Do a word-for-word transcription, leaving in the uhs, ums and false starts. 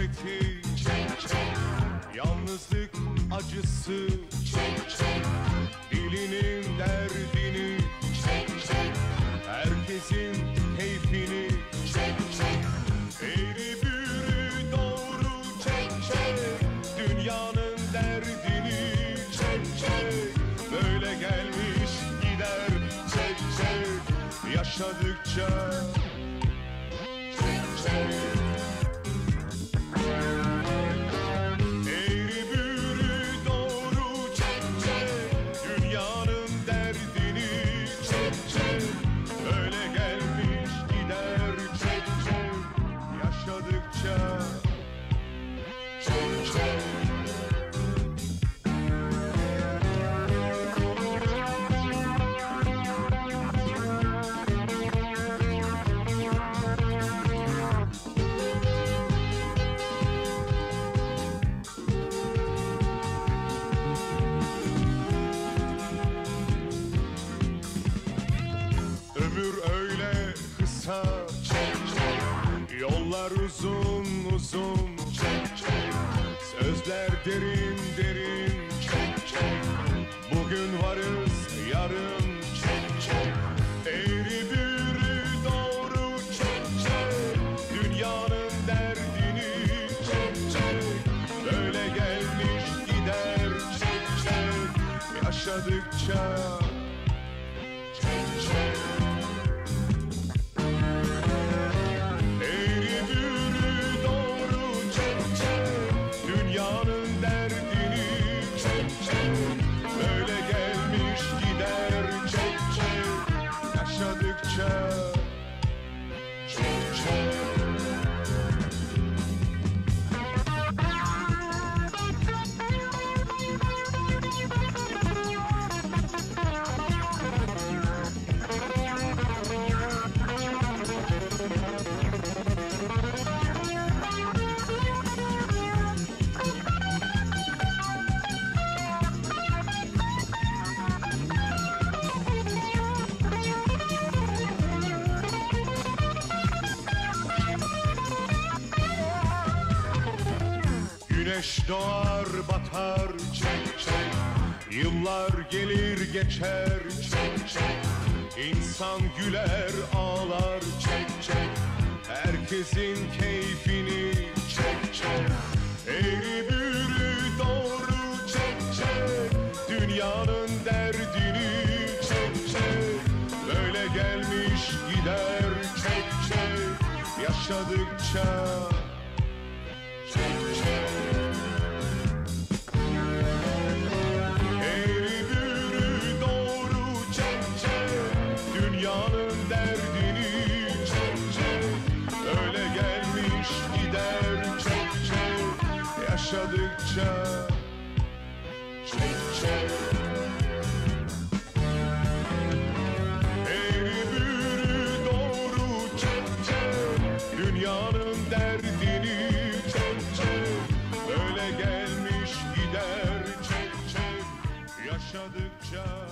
hasreti, çek çek, yalnızlık acısı, çek çek, dilinin derdini, çek çek, herkesin keyfini, çek çek, eğri büğrü doğru çek çek, dünyanın derdini çek çek, böyle gelmiş gider çek çek, yaşadıkça çek çek. Eğri büğrü doğru çek çek, dünyanın derdini çek çek, böyle gelmiş gider çek çek, yaşadıkça çek çek. Ömür öyle kısa, çek çek, yollar uzun uzun, çek çek, sözler derin derin, çek çek, bugün varız yarın çek çek, eğri büğrü doğru çek çek, dünyanın derdini çek çek, böyle gelmiş gider çek çek, yaşadıkça çek çek. Eğri büğrü doğru çek çek, dünyanın derdini çek çek, böyle gelmiş gider çek çek, yaşadıkça çek çek. Güneş doğar batar çek çek, yıllar gelir geçer çek çek, İnsan güler ağlar çek çek, herkesin keyfini çek çek, eğri büğrü doğru çek çek, dünyanın derdini çek çek, böyle gelmiş gider çek çek, yaşadıkça çek çek. Eğri büğrü doğru çek çek, dünyanın derdini çek çek, öyle gelmiş gider çek çek, yaşadıkça çek çek. Eğri büğrü doğru çek çek, dünyanın derdini çek çek, böyle gelmiş gider çek çek, yaşadıkça